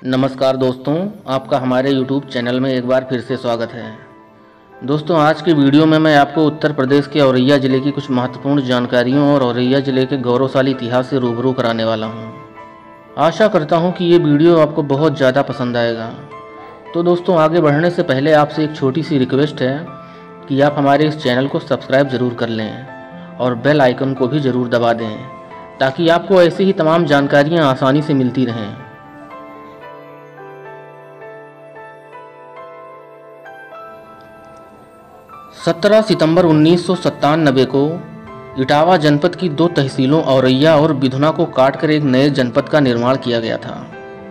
नमस्कार दोस्तों, आपका हमारे YouTube चैनल में एक बार फिर से स्वागत है। दोस्तों, आज की वीडियो में मैं आपको उत्तर प्रदेश के औरैया ज़िले की कुछ महत्वपूर्ण जानकारियों और औरैया ज़िले के गौरवशाली इतिहास से रूबरू कराने वाला हूं। आशा करता हूं कि ये वीडियो आपको बहुत ज़्यादा पसंद आएगा। तो दोस्तों, आगे बढ़ने से पहले आपसे एक छोटी सी रिक्वेस्ट है कि आप हमारे इस चैनल को सब्सक्राइब ज़रूर कर लें और बेल आइकन को भी ज़रूर दबा दें, ताकि आपको ऐसी ही तमाम जानकारियाँ आसानी से मिलती रहें। 17 सितंबर 1997 को इटावा जनपद की दो तहसीलों औरैया और बिधुना को काटकर एक नए जनपद का निर्माण किया गया था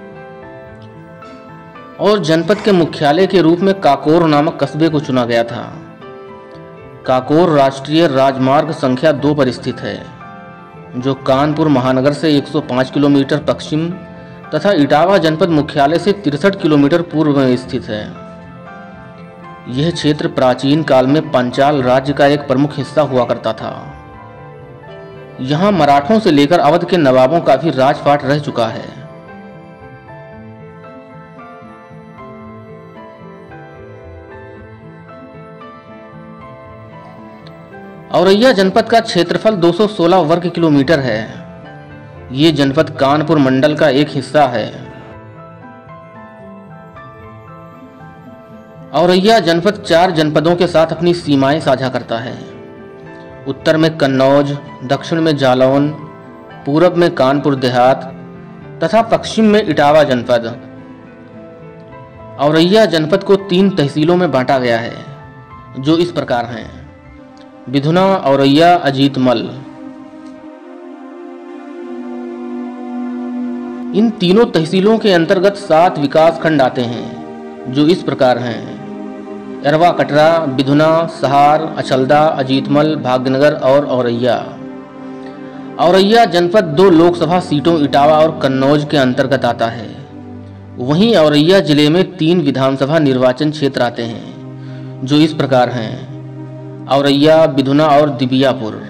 और जनपद के मुख्यालय के रूप में काकोर नामक कस्बे को चुना गया था। काकोर राष्ट्रीय राजमार्ग संख्या 2 पर स्थित है, जो कानपुर महानगर से 105 किलोमीटर पश्चिम तथा इटावा जनपद मुख्यालय से 63 किलोमीटर पूर्व में स्थित है। यह क्षेत्र प्राचीन काल में पांचाल राज्य का एक प्रमुख हिस्सा हुआ करता था। यहाँ मराठों से लेकर अवध के नवाबों का भी राजपाट रह चुका है। औरैया जनपद का क्षेत्रफल 216 वर्ग किलोमीटर है। ये जनपद कानपुर मंडल का एक हिस्सा है। औरैया जनपद 4 जनपदों के साथ अपनी सीमाएं साझा करता है। उत्तर में कन्नौज, दक्षिण में जालौन, पूरब में कानपुर देहात तथा पश्चिम में इटावा जनपद। औरैया जनपद को 3 तहसीलों में बांटा गया है, जो इस प्रकार हैं: बिधुना, औरैया, अजीतमल। इन तीनों तहसीलों के अंतर्गत 7 विकास खंड आते हैं, जो इस प्रकार हैं: एरवा कटरा, बिधुना, सहार, अचलदा, अजीतमल, भाग्यनगर और औरैया। औरैया जनपद 2 लोकसभा सीटों इटावा और कन्नौज के अंतर्गत आता है। वहीं औरैया जिले में 3 विधानसभा निर्वाचन क्षेत्र आते हैं, जो इस प्रकार हैं: औरैया, बिधुना और दिबियापुर।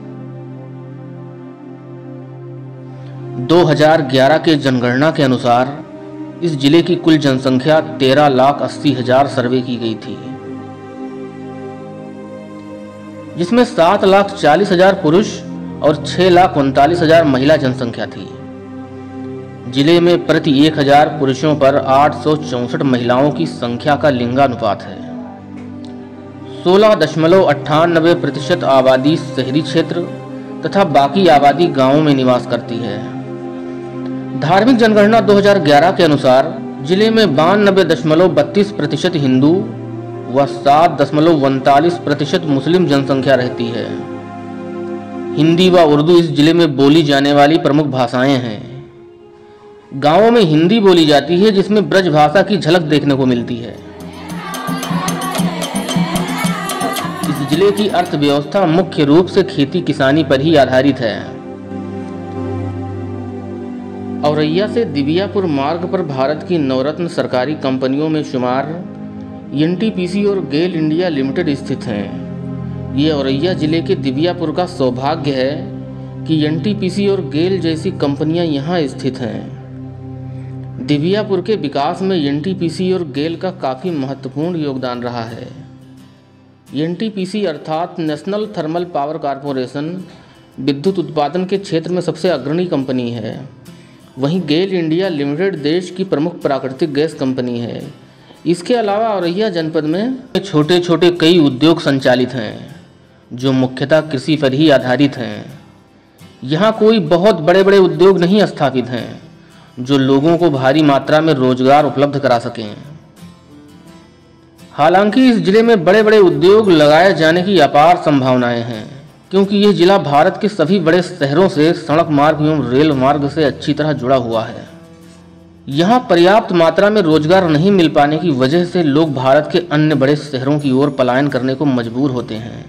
2011 के जनगणना के अनुसार इस जिले की कुल जनसंख्या 13,80,000 सर्वे की गई थी, जिसमें 7,40,000 पुरुष और 6,39,000 महिला जनसंख्या थी। जिले में प्रति 1,000 पुरुषों पर 864 महिलाओं की संख्या का लिंगानुपात है। 16.98% आबादी शहरी क्षेत्र तथा बाकी आबादी गांवों में निवास करती है। धार्मिक जनगणना 2011 के अनुसार जिले में 92.32% हिंदू व 7.49% मुस्लिम जनसंख्या रहती है। हिंदी व उर्दू इस जिले में बोली जाने वाली प्रमुख भाषाएं हैं। गांवों में हिंदी बोली जाती है, जिसमें ब्रज भाषा की झलक देखने को मिलती है। इस जिले की अर्थव्यवस्था मुख्य रूप से खेती किसानी पर ही आधारित है। औरैया से दिबियापुर मार्ग पर भारत की नवरत्न सरकारी कंपनियों में शुमार एनटीपीसी और गेल इंडिया लिमिटेड स्थित हैं। ये औरैया जिले के दिबियापुर का सौभाग्य है कि एनटीपीसी और गेल जैसी कंपनियां यहाँ स्थित हैं। दिबियापुर के विकास में एनटीपीसी और गेल का काफ़ी महत्वपूर्ण योगदान रहा है। एनटीपीसी अर्थात नेशनल थर्मल पावर कॉरपोरेशन विद्युत उत्पादन के क्षेत्र में सबसे अग्रणी कंपनी है। वहीं गेल इंडिया लिमिटेड देश की प्रमुख प्राकृतिक गैस कंपनी है। इसके अलावा औरैया जनपद में छोटे छोटे कई उद्योग संचालित हैं, जो मुख्यतः कृषि पर ही आधारित हैं। यहाँ कोई बहुत बड़े बड़े उद्योग नहीं स्थापित हैं, जो लोगों को भारी मात्रा में रोजगार उपलब्ध करा सकें। हालांकि इस जिले में बड़े बड़े उद्योग लगाए जाने की अपार संभावनाएं हैं, क्योंकि यह जिला भारत के सभी बड़े शहरों से सड़क मार्ग एवं रेल मार्ग से अच्छी तरह जुड़ा हुआ है। यहाँ पर्याप्त मात्रा में रोजगार नहीं मिल पाने की वजह से लोग भारत के अन्य बड़े शहरों की ओर पलायन करने को मजबूर होते हैं।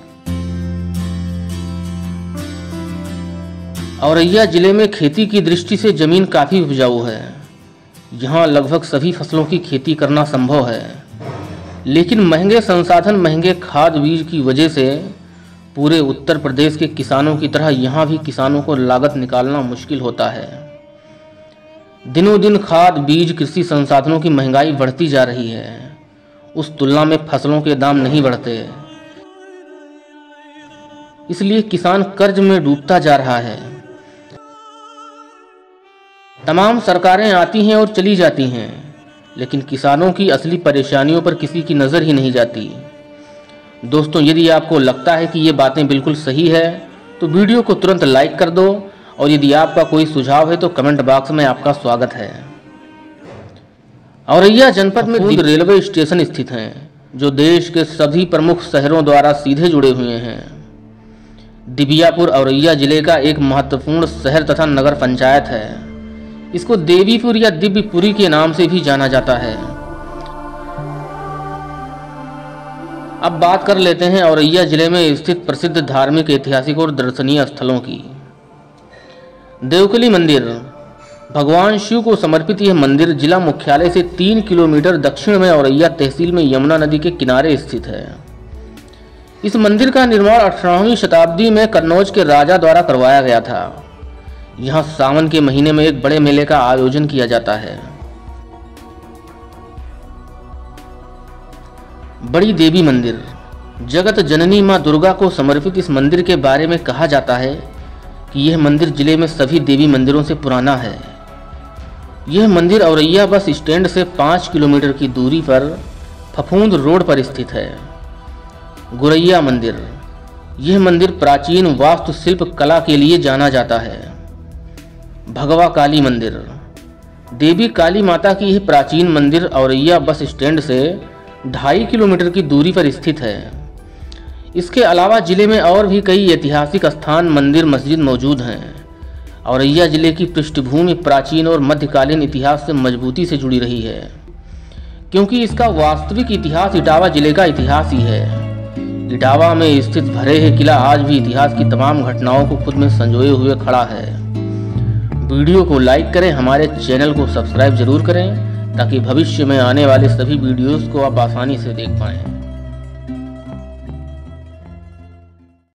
औरैया जिले में खेती की दृष्टि से जमीन काफी उपजाऊ है। यहाँ लगभग सभी फसलों की खेती करना संभव है, लेकिन महंगे संसाधन, महंगे खाद बीज की वजह से पूरे उत्तर प्रदेश के किसानों की तरह यहाँ भी किसानों को लागत निकालना मुश्किल होता है। दिनों दिन खाद, बीज, कृषि संसाधनों की महंगाई बढ़ती जा रही है। उस तुलना में फसलों के दाम नहीं बढ़ते, इसलिए किसान कर्ज में डूबता जा रहा है। तमाम सरकारें आती हैं और चली जाती हैं, लेकिन किसानों की असली परेशानियों पर किसी की नज़र ही नहीं जाती। दोस्तों, यदि आपको लगता है कि ये बातें बिल्कुल सही है तो वीडियो को तुरंत लाइक कर दो, और यदि आपका कोई सुझाव है तो कमेंट बॉक्स में आपका स्वागत है। औरैया जनपद में दीव रेलवे स्टेशन स्थित हैं, जो देश के सभी प्रमुख शहरों द्वारा सीधे जुड़े हुए हैं। दिबियापुर औरैया जिले का एक महत्वपूर्ण शहर तथा नगर पंचायत है। इसको देवीपुर या दिव्यपुरी के नाम से भी जाना जाता है। अब बात कर लेते हैं औरैया जिले में स्थित प्रसिद्ध धार्मिक, ऐतिहासिक और दर्शनीय स्थलों की। देवकली मंदिर भगवान शिव को समर्पित यह मंदिर जिला मुख्यालय से 3 किलोमीटर दक्षिण में औरैया तहसील में यमुना नदी के किनारे स्थित है। इस मंदिर का निर्माण 18वीं शताब्दी में कन्नौज के राजा द्वारा करवाया गया था। यहाँ सावन के महीने में एक बड़े मेले का आयोजन किया जाता है। बड़ी देवी मंदिर जगत जननी मां दुर्गा को समर्पित इस मंदिर के बारे में कहा जाता है कि यह मंदिर जिले में सभी देवी मंदिरों से पुराना है। यह मंदिर औरैया बस स्टैंड से 5 किलोमीटर की दूरी पर फफूंद रोड पर स्थित है। गुरैया मंदिर यह मंदिर प्राचीन वास्तुशिल्प कला के लिए जाना जाता है। भगवा काली मंदिर देवी काली माता की यह प्राचीन मंदिर औरैया बस स्टैंड से 2.5 किलोमीटर की दूरी पर स्थित है। इसके अलावा जिले में और भी कई ऐतिहासिक स्थान, मंदिर, मस्जिद मौजूद हैं। औरैया जिले की पृष्ठभूमि प्राचीन और मध्यकालीन इतिहास से मजबूती से जुड़ी रही है, क्योंकि इसका वास्तविक इतिहास इटावा जिले का इतिहास ही है। इटावा में स्थित भरेह किला आज भी इतिहास की तमाम घटनाओं को खुद में संजोए हुए खड़ा है। वीडियो को लाइक करें, हमारे चैनल को सब्सक्राइब जरूर करें, ताकि भविष्य में आने वाले सभी वीडियोस को आप आसानी से देख पाएं।